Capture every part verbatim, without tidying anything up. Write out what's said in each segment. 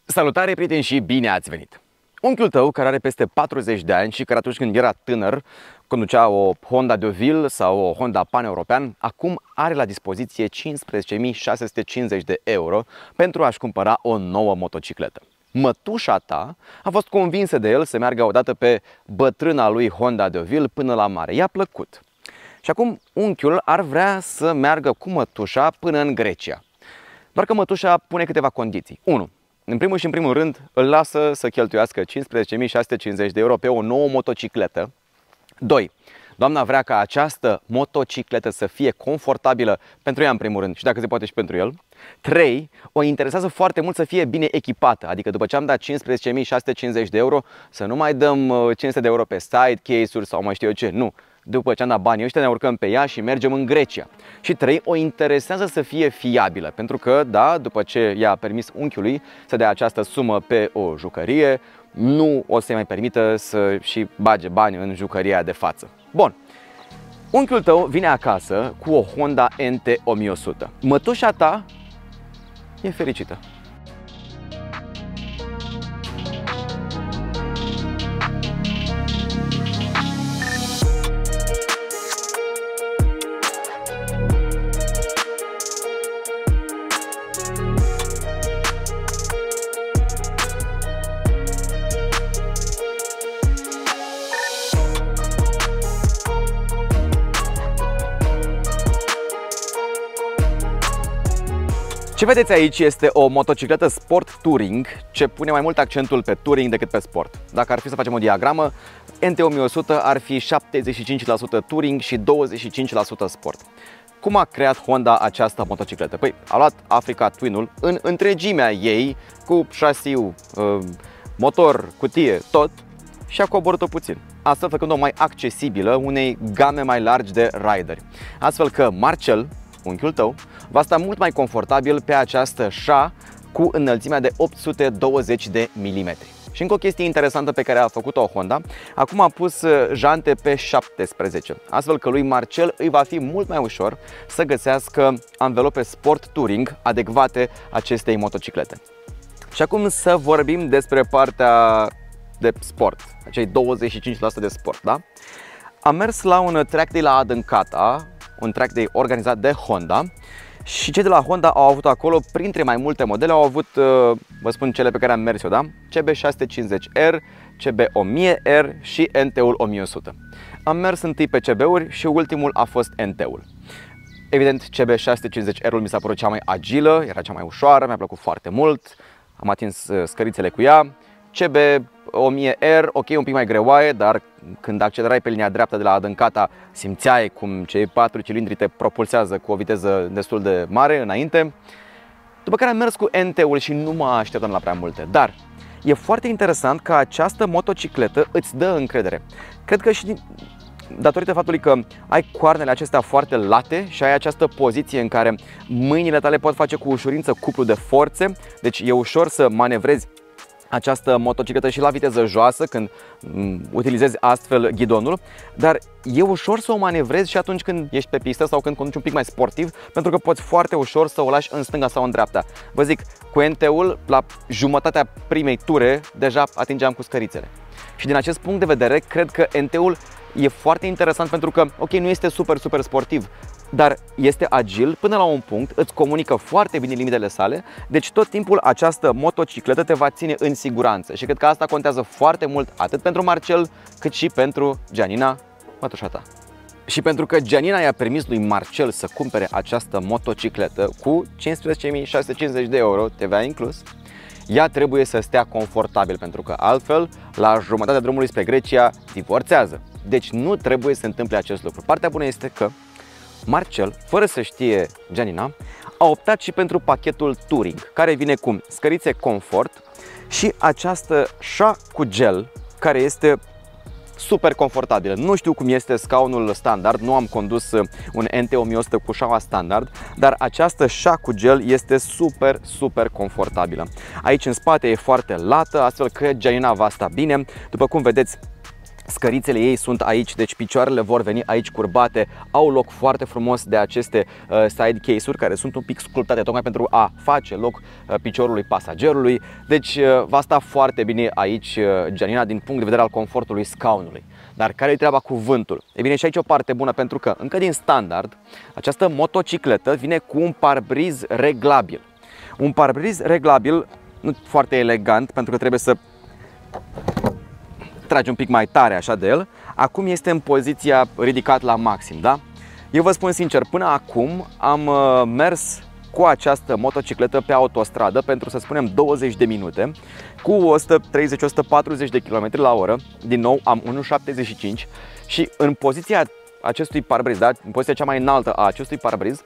Salutare, prieteni, și bine ați venit! Unchiul tău, care are peste patruzeci de ani și care atunci când era tânăr conducea o Honda Deauville sau o Honda Pan-European, acum are la dispoziție cincisprezece mii șase sute cincizeci de euro pentru a-și cumpăra o nouă motocicletă. Mătușa ta a fost convinsă de el să meargă odată pe bătrâna lui Honda Deauville până la mare. I-a plăcut. Și acum unchiul ar vrea să meargă cu mătușa până în Grecia. Doar că mătușa pune câteva condiții. unu. În primul și în primul rând îl lasă să cheltuiască cincisprezece mii șase sute cincizeci de euro pe o nouă motocicletă. doi. Doamna vrea ca această motocicletă să fie confortabilă pentru ea în primul rând și dacă se poate și pentru el. trei. O interesează foarte mult să fie bine echipată, adică după ce am dat cincisprezece mii șase sute cincizeci de euro să nu mai dăm cinci sute de euro pe side case-uri sau mai știu eu ce, nu. După ce am dat banii ăștia ne urcăm pe ea și mergem în Grecia. Și trei. O interesează să fie fiabilă, pentru că, da, după ce i-a permis unchiului să dea această sumă pe o jucărie, nu o să-i mai permită să și bage bani în jucăria de față. Bun. Unchiul tău vine acasă cu o Honda N T o mie o sută. Mătușa ta e fericită. Ce vedeți aici este o motocicletă Sport Touring ce pune mai mult accentul pe Touring decât pe Sport. Dacă ar fi să facem o diagramă, N T o mie o sută ar fi șaptezeci și cinci la sută Touring și douăzeci și cinci la sută Sport. Cum a creat Honda această motocicletă? Păi, a luat Africa Twin-ul în întregimea ei, cu șasiu, motor, cutie, tot, și a coborât-o puțin, astfel făcând-o mai accesibilă unei game mai largi de rideri. Astfel că Marcel, unchiul tău, va sta mult mai confortabil pe această șa cu înălțimea de opt sute douăzeci de milimetri. Și încă o chestie interesantă pe care a făcut-o Honda, acum a pus jante pe șaptesprezece, astfel că lui Marcel îi va fi mult mai ușor să găsească anvelope Sport Touring adecvate acestei motociclete. Și acum să vorbim despre partea de sport, acei douăzeci și cinci la sută de sport, da? Am mers la un track day la Adâncata, un track day organizat de Honda, și cei de la Honda au avut acolo, printre mai multe modele, au avut, vă spun cele pe care am mers eu, da? C B șase sute cincizeci R, C B o mie R și N T-ul o mie o sută. Am mers întâi pe C B-uri și ultimul a fost N T-ul. Evident, C B șase sute cincizeci R-ul mi s-a părut cea mai agilă, era cea mai ușoară, mi-a plăcut foarte mult, am atins scărițele cu ea. C B o mie R, ok, un pic mai greoaie, dar când accelerai pe linia dreaptă de la Adâncata, simțeai cum cei patru cilindri te propulsează cu o viteză destul de mare înainte. După care am mers cu N T-ul și nu mă așteptam la prea multe, dar e foarte interesant că această motocicletă îți dă încredere. Cred că și datorită faptului că ai coarnele acestea foarte late și ai această poziție în care mâinile tale pot face cu ușurință cuplu de forțe, deci e ușor să manevrezi această motocicletă și la viteză joasă când utilizezi astfel ghidonul, dar e ușor să o manevrezi și atunci când ești pe pistă sau când conduci un pic mai sportiv, pentru că poți foarte ușor să o lași în stânga sau în dreapta. Vă zic, cu N T-ul, la jumătatea primei ture, deja atingeam cu scărițele. Și din acest punct de vedere, cred că N T-ul e foarte interesant pentru că, ok, nu este super, super sportiv, dar este agil până la un punct, îți comunică foarte bine limitele sale, deci tot timpul această motocicletă te va ține în siguranță și cred că asta contează foarte mult atât pentru Marcel cât și pentru Gianina, mătușa ta. Și pentru că Gianina i-a permis lui Marcel să cumpere această motocicletă cu cincisprezece mii șase sute cincizeci de euro, T V A inclus, ea trebuie să stea confortabil, pentru că altfel, la jumătatea drumului spre Grecia, divorțează. Deci nu trebuie să se întâmple acest lucru. Partea bună este că Marcel, fără să știe Gianina, a optat și pentru pachetul Touring, care vine cu scărițe confort și această șa cu gel, care este super confortabilă. Nu știu cum este scaunul standard, nu am condus un N T o mie o sută cu șaua standard, dar această șa cu gel este super, super confortabilă. Aici în spate e foarte lată, astfel că Gianina va sta bine. După cum vedeți, Scărițele ei sunt aici, deci picioarele vor veni aici curbate, au loc foarte frumos de aceste uh, side case-uri care sunt un pic sculptate tocmai pentru a face loc uh, piciorului pasagerului. Deci uh, va sta foarte bine aici uh, Giannina din punct de vedere al confortului scaunului. Dar care e treaba cu vântul? E bine, și aici o parte bună, pentru că încă din standard această motocicletă vine cu un parbriz reglabil. Un parbriz reglabil, nu foarte elegant, pentru că trebuie să tragi un pic mai tare așa de el. Acum este în poziția ridicat la maxim, da? Eu vă spun sincer, până acum am uh, mers cu această motocicletă pe autostradă pentru, să spunem, douăzeci de minute cu o sută treizeci - o sută patruzeci de kilometri la oră. Din nou am unu virgulă șaptezeci și cinci și în poziția acestui parbriz, da? În poziția cea mai înaltă a acestui parbriz,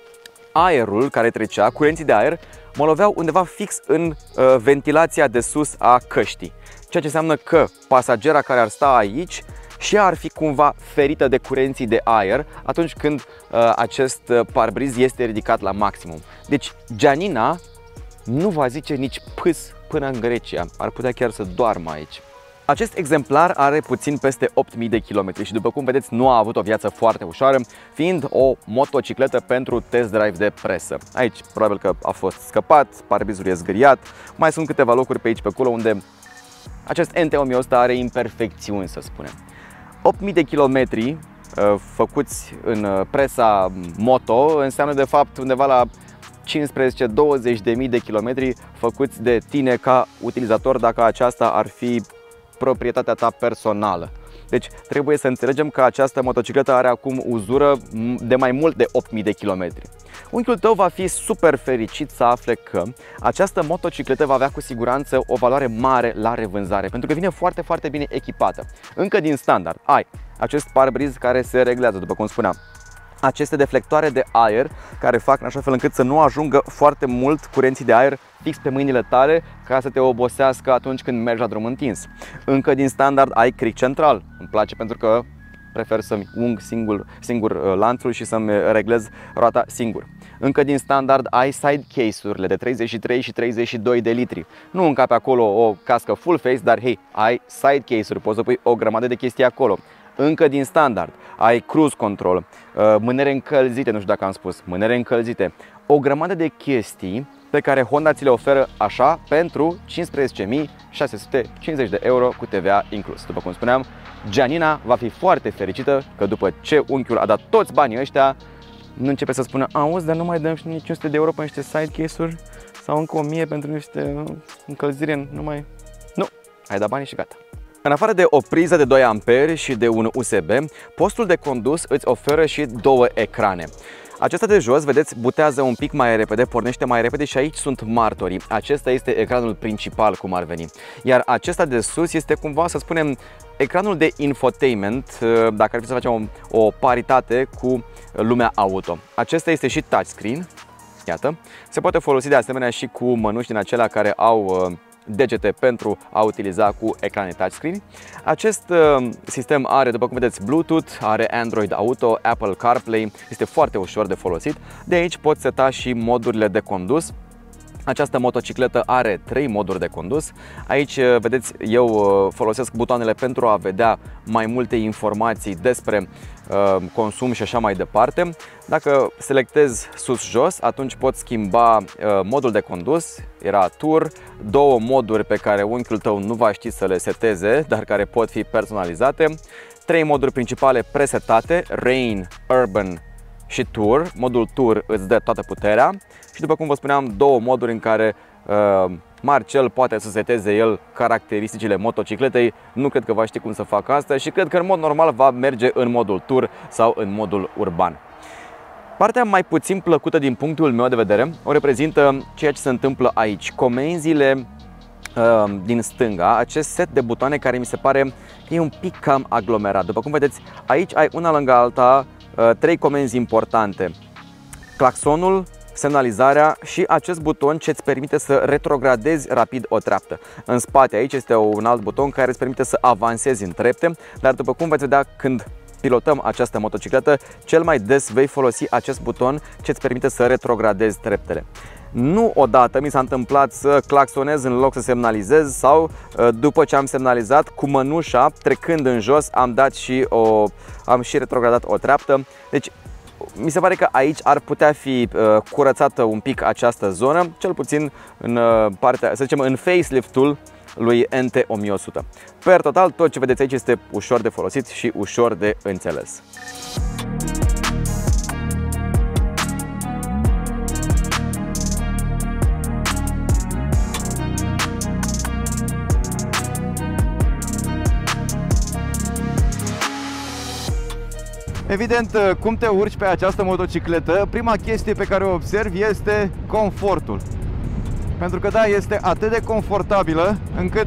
aerul care trecea, curenții de aer, mă loveau undeva fix în uh, ventilația de sus a căștii. Ceea ce înseamnă că pasagera care ar sta aici și ar fi cumva ferită de curenții de aer atunci când uh, acest parbriz este ridicat la maximum. Deci Giannina nu va zice nici pâs până în Grecia, ar putea chiar să doarmă aici. Acest exemplar are puțin peste opt mii de kilometri și, după cum vedeți, nu a avut o viață foarte ușoară, fiind o motocicletă pentru test drive de presă. Aici probabil că a fost scăpat, parbrizul e zgâriat, mai sunt câteva locuri pe aici pe acolo unde acest N T o mie o sută are imperfecțiuni, să spunem. opt mii de kilometri uh, făcuți în presa moto înseamnă de fapt undeva la cincisprezece - douăzeci de mii de kilometri făcuți de tine ca utilizator, dacă aceasta ar fi proprietatea ta personală. Deci trebuie să înțelegem că această motocicletă are acum uzură de mai mult de opt mii de kilometri. Unchiul tău va fi super fericit să afle că această motocicletă va avea cu siguranță o valoare mare la revânzare, pentru că vine foarte, foarte bine echipată. Încă din standard ai acest parbriz care se reglează, după cum spuneam, aceste deflectoare de aer care fac în așa fel încât să nu ajungă foarte mult curenții de aer fix pe mâinile tale ca să te obosească atunci când mergi la drum întins. Încă din standard ai cric central. Îmi place pentru că prefer să-mi ung singur, singur lanțul și să-mi reglez roata singur. Încă din standard ai side case-urile de treizeci și trei și treizeci și doi de litri. Nu încape acolo o cască full face, dar hei, ai side case-uri, poți să pui o grămadă de chestii acolo. Încă din standard ai cruise control, mânere încălzite, nu știu dacă am spus, mânere încălzite, o grămadă de chestii pe care Honda ți le oferă așa pentru cincisprezece mii șase sute cincizeci de euro cu T V A inclus. După cum spuneam, Giannina va fi foarte fericită că după ce unchiul a dat toți banii ăștia, nu începe să spună: auzi, dar nu mai dăm și nici cinci sute de euro pe niște side case-uri sau încă o mie pentru niște încălzire, nu mai... Nu, ai dat banii și gata. În afară de o priză de doi amperi și de un U S B, postul de condus îți oferă și două ecrane. Acesta de jos, vedeți, butează un pic mai repede, pornește mai repede și aici sunt martorii. Acesta este ecranul principal, cum ar veni. Iar acesta de sus este cumva, să spunem, ecranul de infotainment, dacă ar fi să facem o, o paritate cu lumea auto. Acesta este și touchscreen, iată. Se poate folosi de asemenea și cu mănuși din acelea care au degete pentru a utiliza cu ecrane touchscreen. Acest uh, sistem are, după cum vedeți, Bluetooth, are Android Auto, Apple CarPlay, este foarte ușor de folosit. De aici poți seta și modurile de condus. Această motocicletă are trei moduri de condus. Aici, vedeți, eu folosesc butoanele pentru a vedea mai multe informații despre uh, consum și așa mai departe. Dacă selectez sus-jos, atunci pot schimba uh, modul de condus. Era Tour, două moduri pe care unchiul tău nu va ști să le seteze, dar care pot fi personalizate. Trei moduri principale presetate: Rain, Urban și Tour. Modul Tour îți dă toată puterea. Și după cum vă spuneam, două moduri în care uh, Marcel poate să seteze el caracteristicile motocicletei. Nu cred că va ști cum să facă asta și cred că în mod normal va merge în modul Tour sau în modul urban. Partea mai puțin plăcută din punctul meu de vedere o reprezintă ceea ce se întâmplă aici. Comenzile uh, din stânga, acest set de butoane care mi se pare că e un pic cam aglomerat. După cum vedeți, aici ai una lângă alta uh, trei comenzi importante: claxonul, semnalizarea și acest buton ce îți permite să retrogradezi rapid o treaptă. În spate aici este un alt buton care îți permite să avansezi în trepte, dar după cum veți vedea când pilotăm această motocicletă, cel mai des vei folosi acest buton ce îți permite să retrogradezi treptele. Nu odată mi s-a întâmplat să claxonez în loc să semnalizez sau după ce am semnalizat cu mănușa trecând în jos am dat și o am și retrogradat o treaptă. Deci mi se pare că aici ar putea fi uh, curățată un pic această zonă, cel puțin în uh, partea, să zicem, în facelift-ul lui N T o mie o sută. Per total, tot ce vedeți aici este ușor de folosit și ușor de înțeles. Evident, cum te urci pe această motocicletă, prima chestie pe care o observi este confortul. Pentru că da, este atât de confortabilă încât,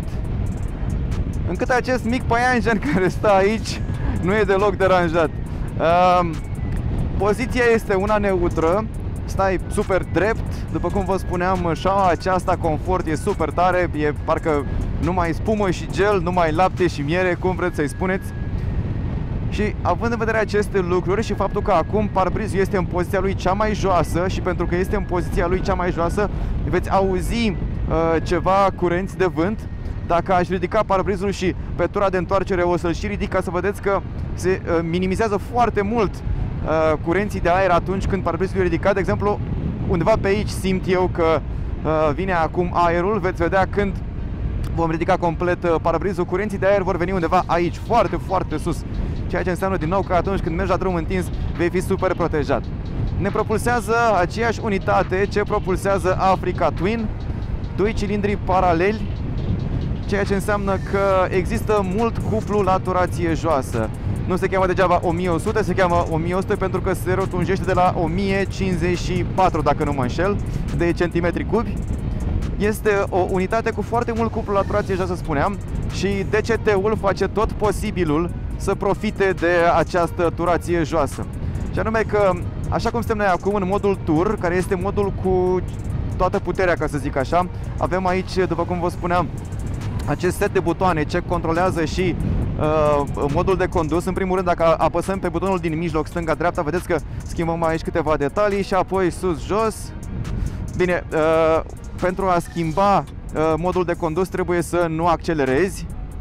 încât acest mic păianjen care stă aici nu e deloc deranjat. Uh, poziția este una neutră, stai super drept, după cum vă spuneam, șaua aceasta confort e super tare, e parcă numai spumă și gel, numai lapte și miere, cum vreți să-i spuneți. Și având în vedere aceste lucruri și faptul că acum parbrizul este în poziția lui cea mai joasă și pentru că este în poziția lui cea mai joasă veți auzi uh, ceva curenți de vânt. Dacă aș ridica parbrizul și pe tura de întoarcere o să-l și ridic ca să vedeți că se uh, minimizează foarte mult uh, curenții de aer atunci când parbrizul e ridicat. De exemplu, undeva pe aici simt eu că uh, vine acum aerul, veți vedea când vom ridica complet uh, parbrizul, curenții de aer vor veni undeva aici, foarte, foarte sus. Ceea ce înseamnă din nou că atunci când mergi la drum întins vei fi super protejat. Ne propulsează aceeași unitate ce propulsează Africa Twin, doi cilindri paraleli, ceea ce înseamnă că există mult cuplu la turație joasă. Nu se cheamă degeaba o mie o sută, se cheamă o mie o sută pentru că se rotunjește de la o mie cincizeci și patru, dacă nu mă înșel, de centimetri cubi. Este o unitate cu foarte mult cuplu la turație joasă, spuneam, și D C T-ul face tot posibilul să profite de această turație joasă. Și anume că, așa cum suntem noi acum în modul Tour, care este modul cu toată puterea, ca să zic așa, avem aici, după cum vă spuneam, acest set de butoane ce controlează și uh, modul de condus. În primul rând, dacă apăsăm pe butonul din mijloc, stânga-dreapta, vedeți că schimbăm aici câteva detalii și apoi sus-jos. Bine, uh, pentru a schimba uh, modul de condus trebuie să nu accelerezi.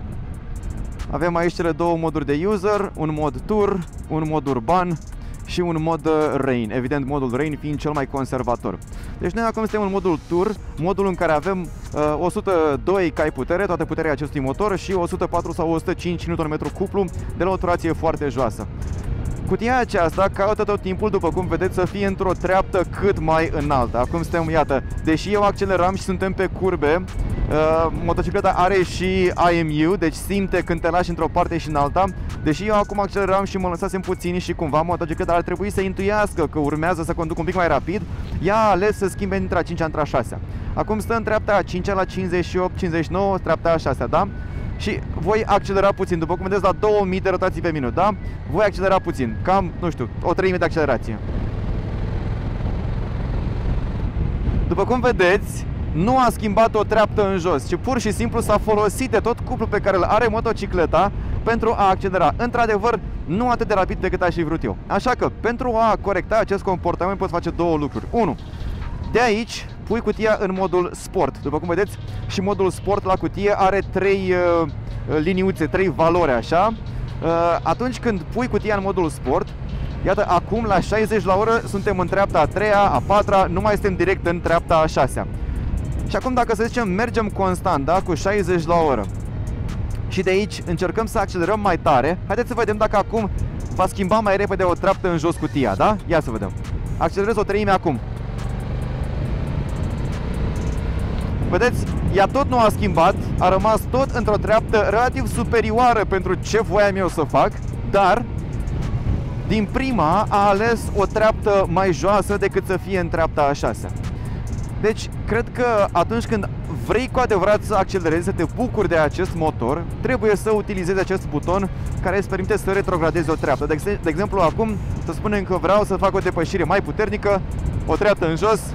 Avem aici cele două moduri de user, un mod Tour, un mod urban și un mod Rain. Evident, modul Rain fiind cel mai conservator. Deci noi acum suntem în modul Tour, modul în care avem uh, o sută doi cai putere, toată puterea acestui motor, și o sută patru sau o sută cinci newton metru cuplu de la o turație foarte joasă. Cutia aceasta caută tot timpul, după cum vedeți, să fie într-o treaptă cât mai înaltă. Acum suntem, iată, deși eu acceleram și suntem pe curbe, uh, motocicleta are și I M U, deci simte când te lași într-o parte și în alta. Deși eu acum acceleram și mă lăsasem puțin și cumva motocicleta ar trebui să intuiască că urmează să conduc un pic mai rapid, ea a ales să schimbe dintre a cincea între a șasea. Acum stă în treapta a cincea la cincizeci și opt cincizeci și nouă, treapta a șasea, da? Și voi accelera puțin, după cum vedeți, la două mii de rotații pe minut, da? Voi accelera puțin, cam, nu știu, o treime de accelerație. După cum vedeți, nu a schimbat o treaptă în jos, ci pur și simplu s-a folosit de tot cuplul pe care îl are motocicleta pentru a accelera. Într-adevăr, nu atât de rapid pe cât aș fi vrut eu. Așa că, pentru a corecta acest comportament, poți face două lucruri. unu. De aici pui cutia în modul Sport. După cum vedeți, și modul Sport la cutie are trei uh, liniuțe, trei valori, așa. Uh, atunci când pui cutia în modul Sport, iată, acum la șaizeci la oră suntem în treapta a treia, a patra, nu mai suntem direct în treapta a șasea. Și acum, dacă să zicem, mergem constant, da, cu șaizeci la oră și de aici încercăm să accelerăm mai tare, haideți să vedem dacă acum va schimba mai repede o treaptă în jos cutia, da? Ia să vedem. Accelerez o treime acum. Vedeți, ea tot nu a schimbat, a rămas tot într-o treaptă relativ superioară pentru ce voiam eu să fac, dar din prima a ales o treaptă mai joasă decât să fie în treapta a șasea. Deci, cred că atunci când vrei cu adevărat să accelerezi, să te bucuri de acest motor, trebuie să utilizezi acest buton care îți permite să retrogradezi o treaptă. De, de exemplu, acum, să spunem că vreau să fac o depășire mai puternică, o treaptă în jos,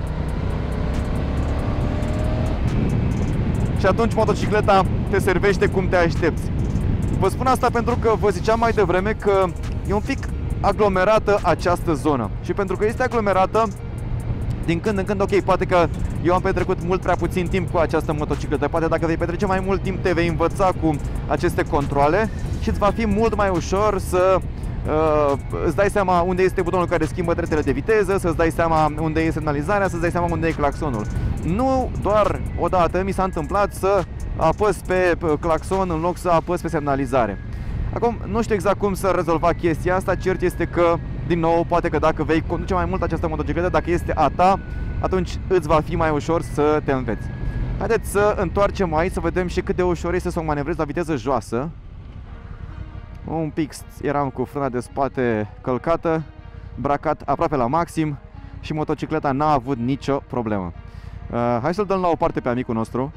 și atunci motocicleta te servește cum te aștepți. Vă spun asta pentru că vă ziceam mai devreme că e un pic aglomerată această zonă. Și pentru că este aglomerată, din când în când, ok, poate că eu am petrecut mult prea puțin timp cu această motocicletă, poate dacă vei petrece mai mult timp te vei învăța cu aceste controale și îți va fi mult mai ușor să uh, îți dai seama unde este butonul care schimbă tretele de viteză, să-ți dai seama unde e semnalizarea, să-ți dai seama unde e claxonul. Nu doar odată mi s-a întâmplat să apăs pe claxon în loc să apăs pe semnalizare. Acum, nu știu exact cum să rezolva chestia asta, cert este că, din nou, poate că dacă vei conduce mai mult această motocicletă, dacă este a ta, atunci îți va fi mai ușor să te înveți. Haideți să întoarcem aici, să vedem și cât de ușor este să o manevrezi la viteză joasă. Un pic eram cu frâna de spate călcată, bracat aproape la maxim și motocicleta n-a avut nicio problemă. Uh, hai să-l dăm la o parte pe amicul nostru.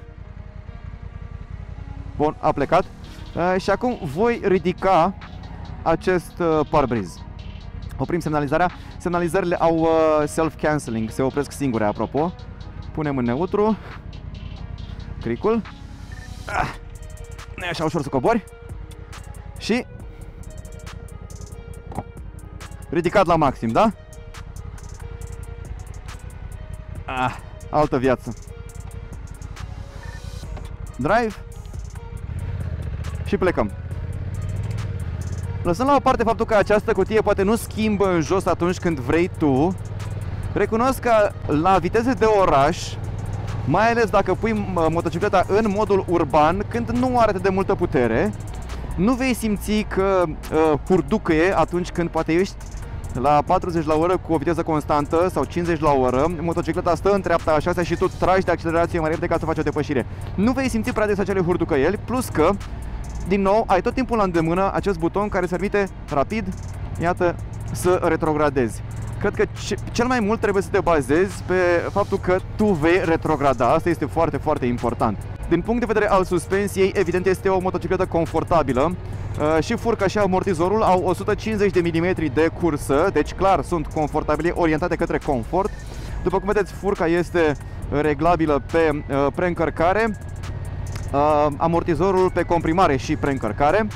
Bun, a plecat. Uh, și acum voi ridica acest uh, parbriz. Oprim semnalizarea. Semnalizările au uh, self-canceling, se opresc singure, apropo. Punem în neutru cricul. Ah, nu e așa ușor să cobori. Și ridicat la maxim, da? Ah, altă viață. Drive. Și plecăm. Lăsând la o parte faptul că această cutie poate nu schimbă în jos atunci când vrei tu, recunosc că la viteze de oraș, mai ales dacă pui motocicleta în modul urban, când nu are atât de multă putere, nu vei simți că uh, hurducăie atunci când poate ești la patruzeci la oră cu o viteză constantă sau cincizeci la oră, motocicleta stă în treapta a șasea și tu tragi de accelerație mai repede ca să faci o depășire. Nu vei simți prea des acele hurducăieli, plus că, din nou, ai tot timpul la îndemână acest buton care se permite rapid, iată, să retrogradezi. Cred că cel mai mult trebuie să te bazezi pe faptul că tu vei retrograda. Asta este foarte, foarte important. Din punct de vedere al suspensiei, evident este o motocicletă confortabilă. Și furca și amortizorul au o sută cincizeci de milimetri de cursă, deci clar sunt confortabile, orientate către confort. După cum vedeți, furca este reglabilă pe preîncărcare, amortizorul pe comprimare și preîncărcare.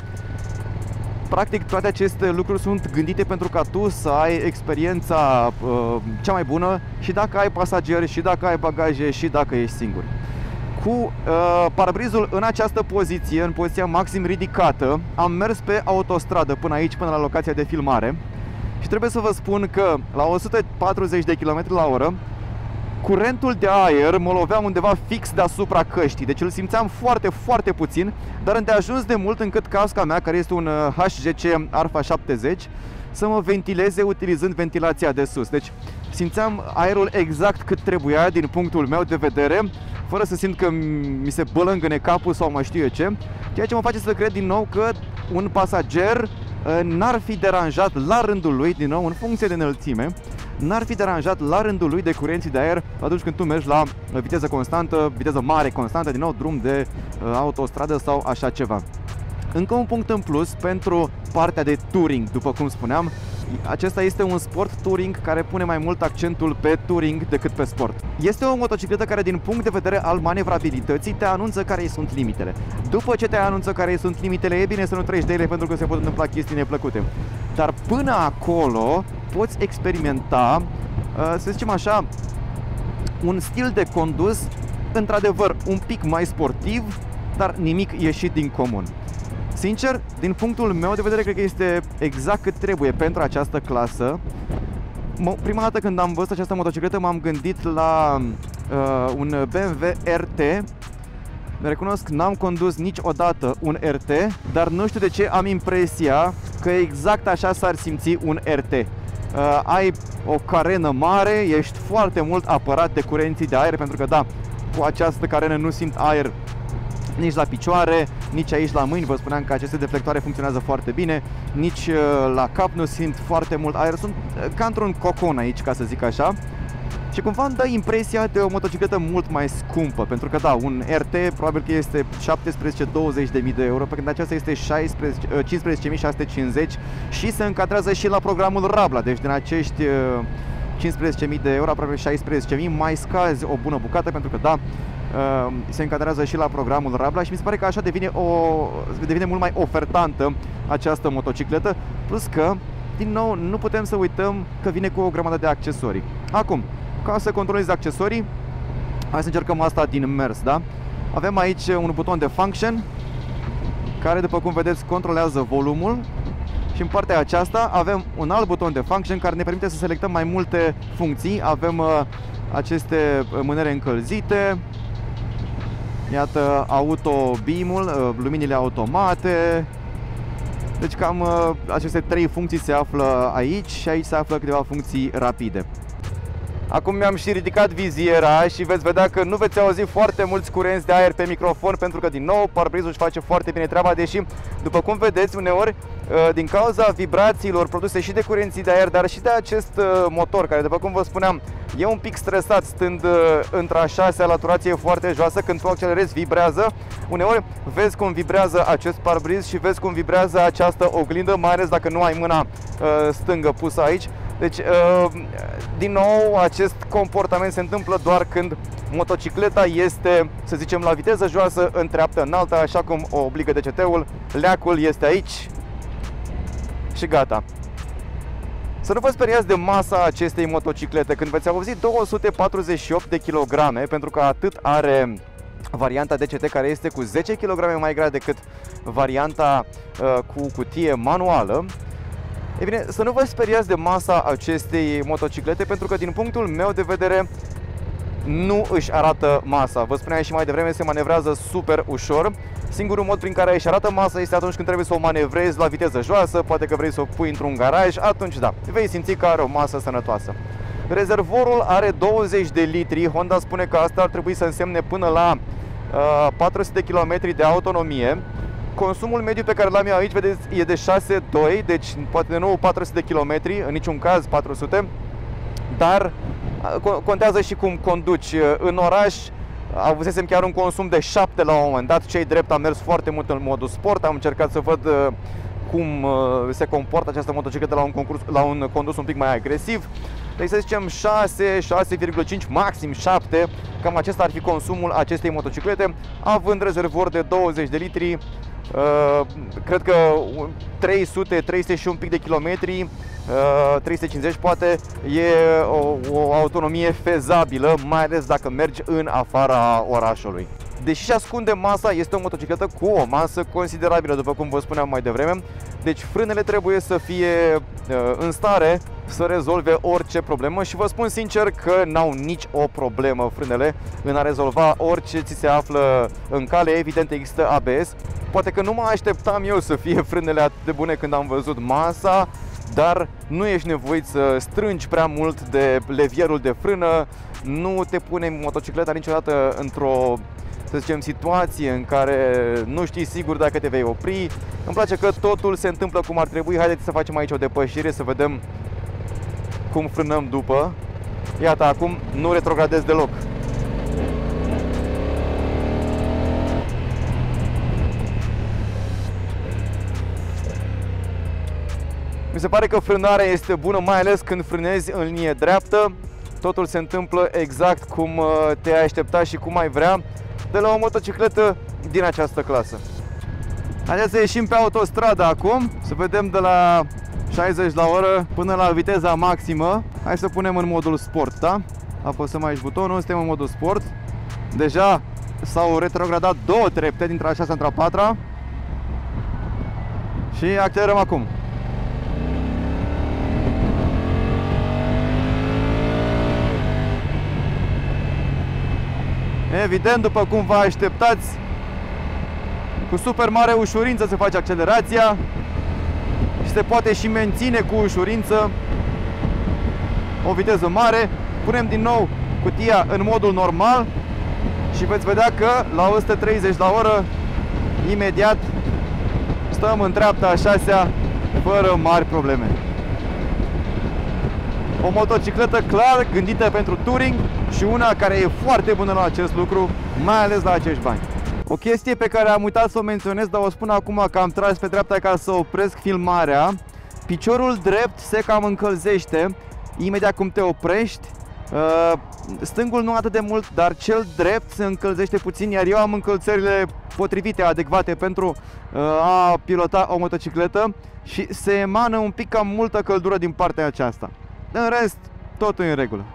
Practic toate aceste lucruri sunt gândite pentru ca tu să ai experiența uh, cea mai bună și dacă ai pasageri, și dacă ai bagaje, și dacă ești singur. Cu uh, parbrizul în această poziție, în poziția maxim ridicată, am mers pe autostradă până aici, până la locația de filmare și trebuie să vă spun că la o sută patruzeci de kilometri la oră curentul de aer mă lovea undeva fix deasupra căștii, deci îl simțeam foarte, foarte puțin, dar îndeajuns de mult încât casca mea, care este un H G C Alpha șaptezeci, să mă ventileze utilizând ventilația de sus. Deci simțeam aerul exact cât trebuia din punctul meu de vedere, fără să simt că mi se bălângâne capul sau mai știu eu ce, ceea ce mă face să cred din nou că un pasager n-ar fi deranjat la rândul lui, din nou în funcție de înălțime, n-ar fi deranjat la rândul lui de curenții de aer atunci când tu mergi la viteză constantă, viteză mare constantă, din nou drum de uh, autostradă sau așa ceva. Încă un punct în plus pentru partea de touring, după cum spuneam, acesta este un sport touring care pune mai mult accentul pe touring decât pe sport. Este o motocicletă care din punct de vedere al manevrabilității te anunță care sunt limitele. După ce te anunță care sunt limitele, e bine să nu treci de ele pentru că se pot întâmpla chestii neplăcute. Dar până acolo poți experimenta, să zicem așa, un stil de condus într-adevăr un pic mai sportiv, dar nimic ieșit din comun. Sincer, din punctul meu de vedere, cred că este exact cât trebuie pentru această clasă. Prima dată când am văzut această motocicletă m-am gândit la uh, un B M W R T. Recunosc, n-am condus niciodată un R T, dar nu știu de ce am impresia că exact așa s-ar simți un R T. Uh, ai o carenă mare, ești foarte mult apărat de curenții de aer, pentru că da, cu această carenă nu simt aer nici la picioare, nici aici la mâini. Vă spuneam că aceste deflectoare funcționează foarte bine, nici uh, la cap nu simt foarte mult aer, sunt uh, ca într-un cocon aici, ca să zic așa. Și cumva îmi dă impresia de o motocicletă mult mai scumpă, pentru că da, un R T probabil că este șaptesprezece douăzeci de mii de euro, pe când aceasta este cincisprezece mii șase sute cincizeci și se încadrează și la programul Rabla, deci din acești cincisprezece mii de euro, aproape șaisprezece mii, mai scazi o bună bucată, pentru că da, se încadrează și la programul Rabla și mi se pare că așa devine, o, devine mult mai ofertantă această motocicletă, plus că, din nou, nu putem să uităm că vine cu o grămadă de accesorii. Acum, Ca să controlezi accesorii, hai să încercăm asta din mers, da? Avem aici un buton de function care, după cum vedeți, controlează volumul. Și în partea aceasta avem un alt buton de function care ne permite să selectăm mai multe funcții. Avem uh, aceste mânere încălzite, iată, auto beam-ul, uh, luminile automate. Deci cam uh, aceste trei funcții se află aici și aici se află câteva funcții rapide. Acum mi-am și ridicat viziera și veți vedea că nu veți auzi foarte mulți curenți de aer pe microfon, pentru că, din nou, parbrizul își face foarte bine treaba, deși, după cum vedeți, uneori, din cauza vibrațiilor produse și de curenții de aer, dar și de acest motor, care, după cum vă spuneam, e un pic stresat stând într-a șasea la turație foarte joasă, când tu accelerezi, vibrează. Uneori vezi cum vibrează acest parbriz și vezi cum vibrează această oglindă, mai ales dacă nu ai mâna stângă pusă aici. Deci, din nou, acest comportament se întâmplă doar când motocicleta este, să zicem, la viteză joasă, în treaptă înaltă, așa cum o obligă D C T-ul. Leacul este aici și gata. Să nu vă speriați de masa acestei motociclete. Când veți auzi două sute patruzeci și opt de kilograme, pentru că atât are varianta D C T, care este cu zece kilograme mai grea decât varianta uh, cu cutie manuală, e bine, să nu vă speriați de masa acestei motociclete, pentru că, din punctul meu de vedere, nu își arată masa. Vă spuneam și mai devreme, se manevrează super ușor. Singurul mod prin care își arată masa este atunci când trebuie să o manevrezi la viteză joasă, poate că vrei să o pui într-un garaj, atunci da, vei simți că are o masă sănătoasă. Rezervorul are douăzeci de litri, Honda spune că asta ar trebui să însemne până la uh, patru sute de kilometri de autonomie. Consumul mediu pe care l-am eu aici, vedeți, e de șase virgulă doi, deci poate de nou patru sute de kilometri, în niciun caz patru sute, dar contează și cum conduci. În oraș avusesem chiar un consum de șapte la un moment dat, cei drept am mers foarte mult în modul sport, am încercat să văd cum se comportă această motocicletă la un, concurs, la un condus un pic mai agresiv. Deci să zicem șase, șase virgulă cinci, maxim șapte, cam acesta ar fi consumul acestei motociclete, având rezervor de douăzeci de litri. Uh, cred că trei sute, trei sute și un pic de kilometri, uh, trei sute cincizeci poate, e o, o autonomie fezabilă, mai ales dacă mergi în afara orașului. Deși și ascunde masa, este o motocicletă cu o masă considerabilă, după cum vă spuneam mai devreme. Deci frânele trebuie să fie uh, în stare să rezolve orice problemă și vă spun sincer că n-au nici o problemă frânele în a rezolva orice ți se află în cale. Evident, există A B S. Poate că nu mă așteptam eu să fie frânele atât de bune când am văzut masa, dar nu ești nevoit să strângi prea mult de levierul de frână, nu te pune motocicleta niciodată într-o, să zicem, situație în care nu știi sigur dacă te vei opri. Îmi place că totul se întâmplă cum ar trebui. Haideți să facem aici o depășire, să vedem cum frânăm după. Iată, acum nu retrogradez deloc. Mi se pare că frânarea este bună, mai ales când frânezi în linie dreaptă. Totul se întâmplă exact cum te-ai aștepta și cum ai vrea de la o motocicletă din această clasă. Haideți să ieșim pe autostradă acum, să vedem de la șaizeci la oră până la viteza maximă. Hai să punem în modul sport, da? Apăsăm aici butonul, suntem în modul sport. Deja s-au retrogradat două trepte dintre a șasea între a patra. Și accelerăm acum. Evident, după cum vă așteptați, cu super mare ușurință se face accelerația și se poate și menține cu ușurință o viteză mare. Punem din nou cutia în modul normal și veți vedea că la o sută treizeci la oră imediat stăm în treapta a șasea fără mari probleme. O motocicletă clar gândită pentru touring și una care e foarte bună la acest lucru, mai ales la acești bani. O chestie pe care am uitat să o menționez, dar o spun acum că am tras pe dreapta ca să opresc filmarea. Piciorul drept se cam încălzește imediat cum te oprești. Stângul nu atât de mult, dar cel drept se încălzește puțin, iar eu am încălțările potrivite, adecvate pentru a pilota o motocicletă și se emană un pic cam multă căldură din partea aceasta. În rest, totul e în regulă.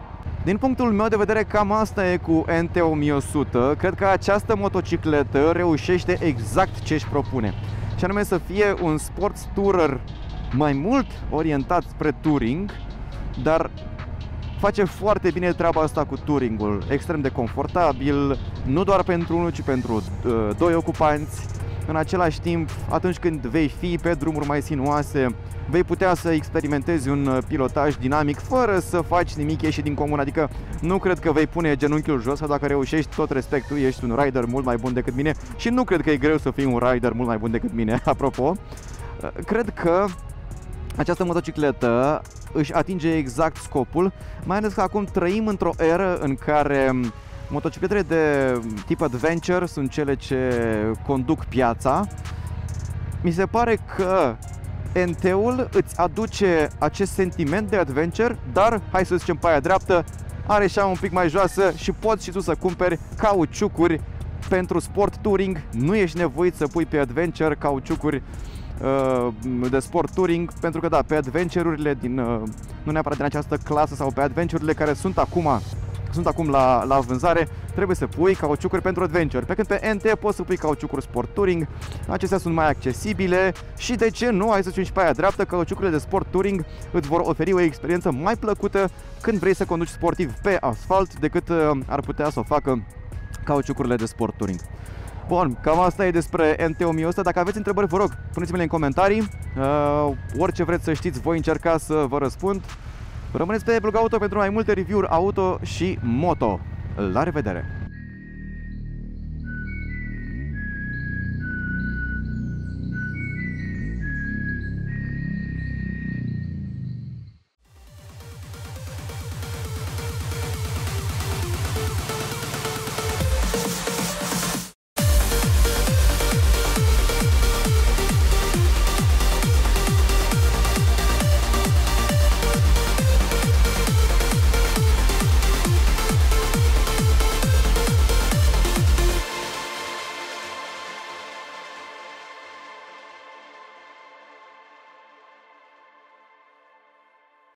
Din punctul meu de vedere, cam asta e cu N T o mie o sută. Cred că această motocicletă reușește exact ce își propune, și anume să fie un sports tourer mai mult orientat spre touring, dar face foarte bine treaba asta cu touringul, extrem de confortabil, nu doar pentru unul, ci pentru uh, doi ocupanți. În același timp, atunci când vei fi pe drumuri mai sinuoase, vei putea să experimentezi un pilotaj dinamic fără să faci nimic ieșit din comun. Adică nu cred că vei pune genunchiul jos, sau dacă reușești, tot respectul, ești un rider mult mai bun decât mine, și nu cred că e greu să fii un rider mult mai bun decât mine, apropo. Cred că această motocicletă își atinge exact scopul, mai ales că acum trăim într-o eră în care motocicletele de tip adventure sunt cele ce conduc piața. Mi se pare că N T-ul îți aduce acest sentiment de adventure, dar, hai să zicem pe aia dreaptă, are șa un pic mai joasă și poți și tu să cumperi cauciucuri pentru sport touring. Nu ești nevoit să pui pe adventure cauciucuri uh, de sport touring, pentru că da, pe adventure-urile din, uh, nu neapărat din această clasă, sau pe adventure-urile care sunt acum sunt acum la, la vânzare, trebuie să pui cauciucuri pentru adventure, pe când pe N T poți să pui cauciucuri sport touring. Acestea sunt mai accesibile și, de ce nu, hai să zicem și pe aia dreaptă, cauciucurile de sport touring îți vor oferi o experiență mai plăcută când vrei să conduci sportiv pe asfalt decât uh, ar putea să o facă cauciucurile de sport touring. Bun, cam asta e despre N T o mie o sută. Dacă aveți întrebări, vă rog, puneți-mi-le în comentarii. Uh, orice vreți să știți, voi încerca să vă răspund. Rămâneți pe Blog Auto pentru mai multe review-uri auto și moto. La revedere!